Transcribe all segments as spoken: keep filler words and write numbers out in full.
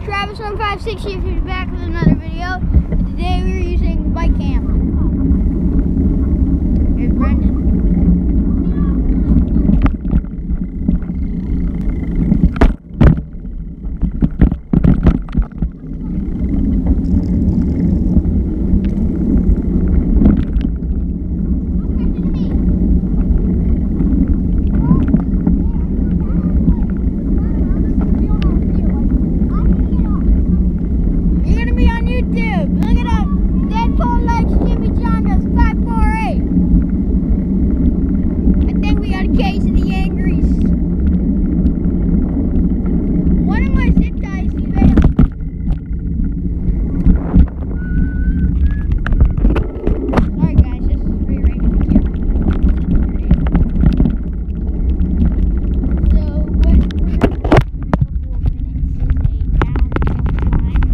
Travis one five six here for back with another video. Today we're using bike cam. Here's Brendan. Look it up. Deadpool likes Jimmy John does five four eight. I think we got a case of the angries. One of my zip ties failed. Sorry guys, this is rearranging the camera. So what we're going to do in a couple of minutes is a downhill climb.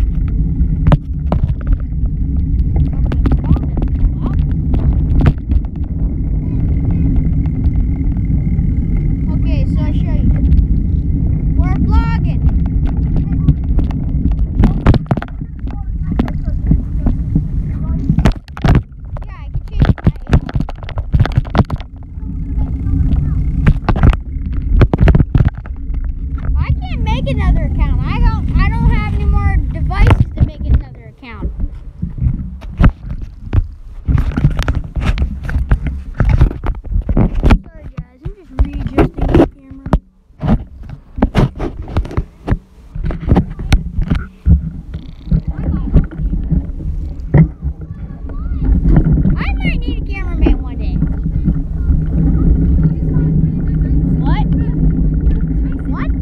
Another account. I don't I don't have any more devices to make another account. Sorry guys, I'm just readjusting the camera. I might need a cameraman one day. What? What?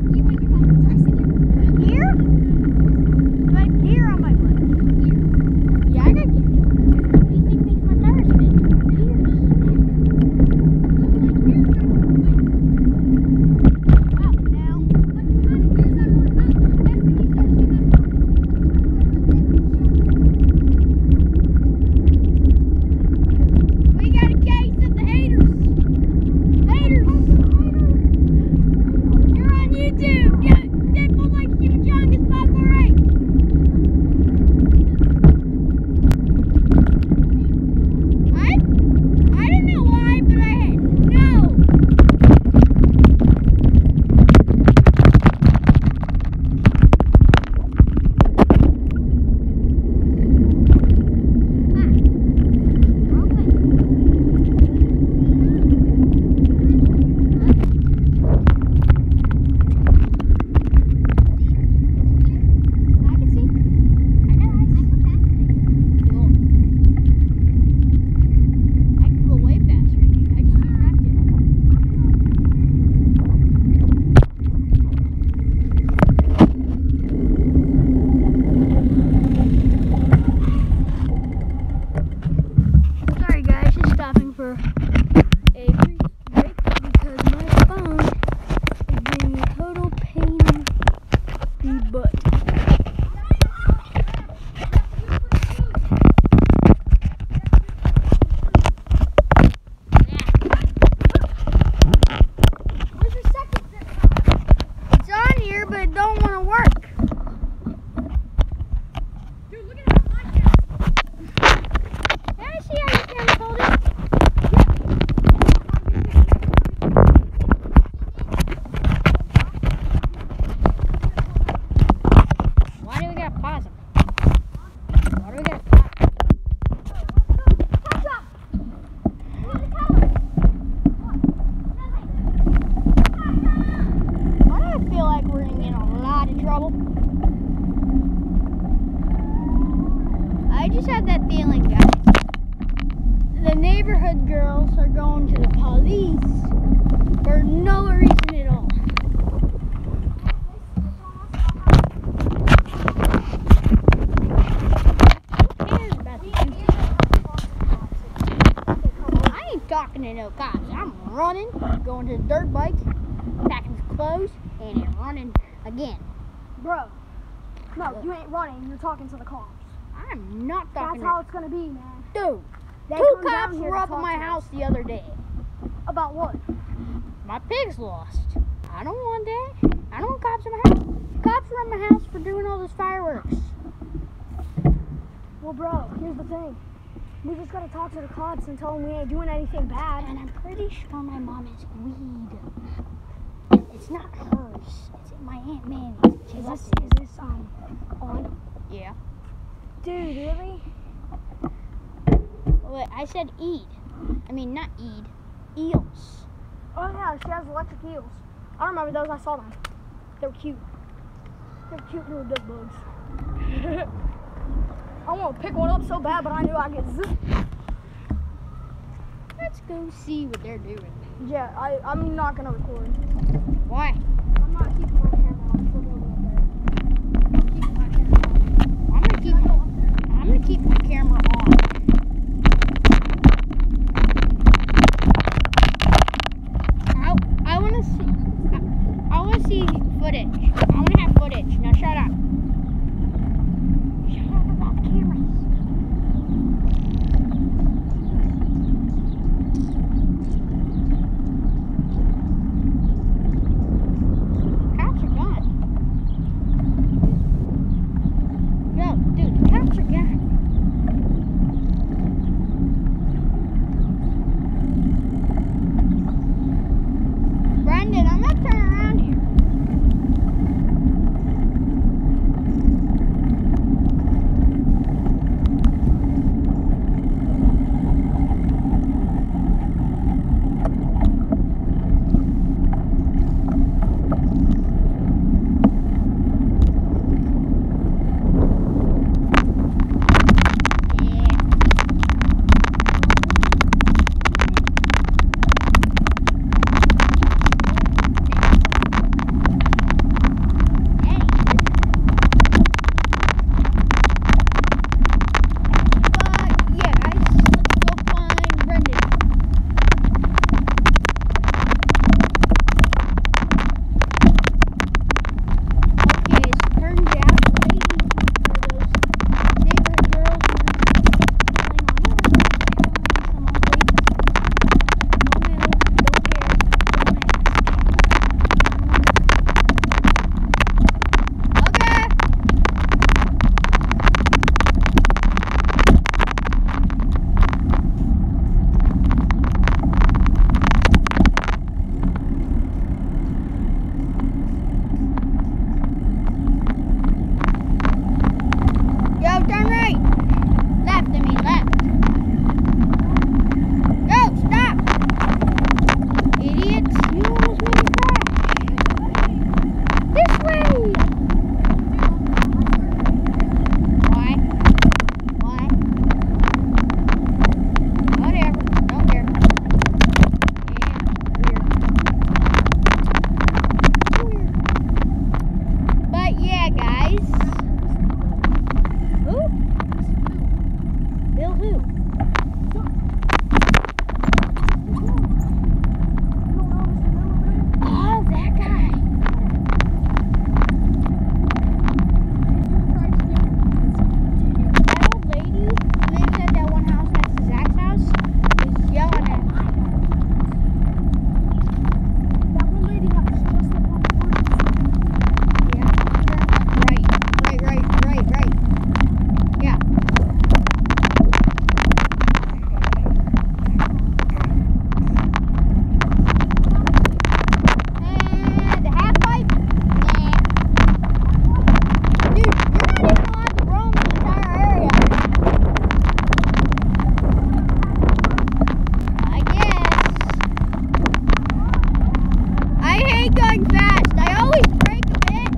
I just had that feeling, guys. The neighborhood girls are going to the police for no reason at all. I ain't talking to no cops. I'm running, going to the dirt bike, packing some clothes, and then running again. Bro, no, you ain't running. You're talking to the cops. I'm not talking. That's how it's gonna be, man. Dude, They two come down cops here were to up at talk my to house us. the other day. About what? My pig's lost. I don't want that. I don't want cops in my house. Cops from my house for doing all those fireworks. Well, bro, here's the thing. We just gotta talk to the cops and tell them we ain't doing anything bad. And I'm pretty sure my mom has weed. It's not hers. It's my Aunt Manny's. She Is left this, it. is this, um, on? Yeah. Dude, really? Wait, I said Eid. I mean, not Eid. Eels. Oh, yeah, she has electric eels. I remember those. I saw them. They were cute. They were cute little duck bugs. I want to pick one up so bad, but I knew I'd get zipped. Let's go see what they're doing. Yeah, I, I'm not going to record. Why? I'm not keeping my camera on. We're going up there. I'm keeping my camera on. I'm gonna keep. Can I go up there? I'm gonna keep my camera on. I I want to see. I, I want to see footage. I want to have footage. Now shut up. Shut up about cameras. Cops are gone. Yo, dude, the cops are gone. Brendan, I'm not turning around here. Yeah. Hey. But yeah, guys, let's go find Brendan. Okay, so turns out the ladies or those neighborhood girls were playing on some old ladies. No mail, don't care, don't ask. Okay. Yo, turn right. Left, I mean left. Yo, stop. Idiots. You almost made me crash. This way. Why? Why? Whatever. Don't care. Yeah, weird. Weird. But yeah, guys. Who? Bill who? Oh, that guy. That old lady who lives at that one house next to Zach's house is yelling at me. That one lady that was just like on the board. Yeah. Right. Right, right, right, right. Yeah. And the half pipe? Nah. Dude, you're not even allowed to roam the entire area. I guess. I hate going fast. I always brake a bit.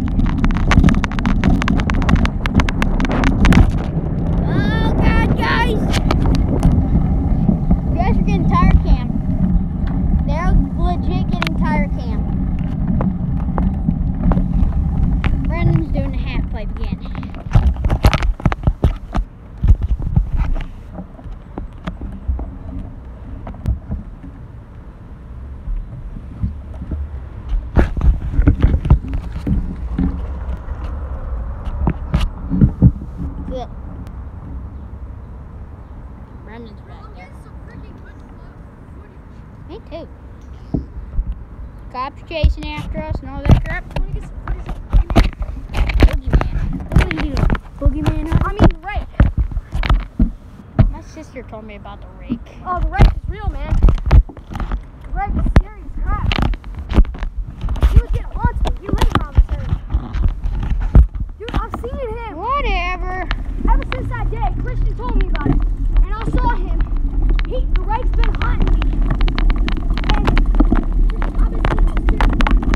Oh god, guys! You guys are getting tire cam. They're legit getting tire cam. Brandon's doing the half pipe again. Good. Brandon's right there. Me too. Cops chasing after us and all that crap. Can we get some footage of teacher told me about the rake. Oh, the rake is real, man. The rake is scary as crap. He was getting haunted. He lives around this area. Dude, I've seen him. Whatever. Ever since that day, Christian told me about it. And I saw him. He, the rake's been haunting me. And I've been seeing this dude.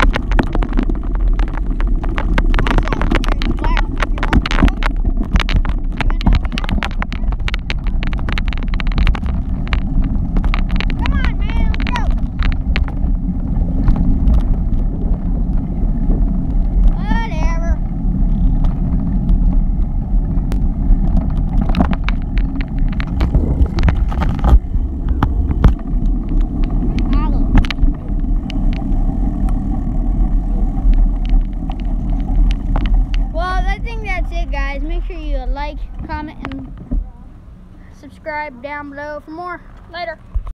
Guys, make sure you like, comment, and subscribe down below for more. Later.